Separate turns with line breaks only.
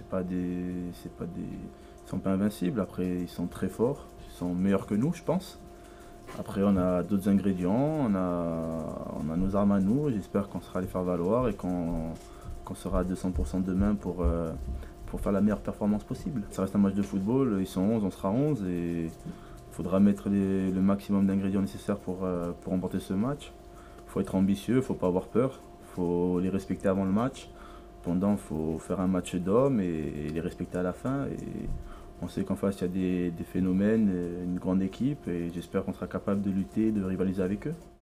ils sont pas invincibles. Après, ils sont très forts, ils sont meilleurs que nous, je pense. Après, on a d'autres ingrédients, on a nos armes à nous. J'espère qu'on saura les faire valoir et qu'on sera à 200% demain pour faire la meilleure performance possible. Ça reste un match de football, ils sont 11, on sera 11 et il faudra mettre le maximum d'ingrédients nécessaires pour remporter ce match. Il faut être ambitieux, il ne faut pas avoir peur, il faut les respecter avant le match. Pendant, il faut faire un match d'hommes et les respecter à la fin. Et on sait qu'en face, il y a des phénomènes, une grande équipe et j'espère qu'on sera capable de lutter, de rivaliser avec eux.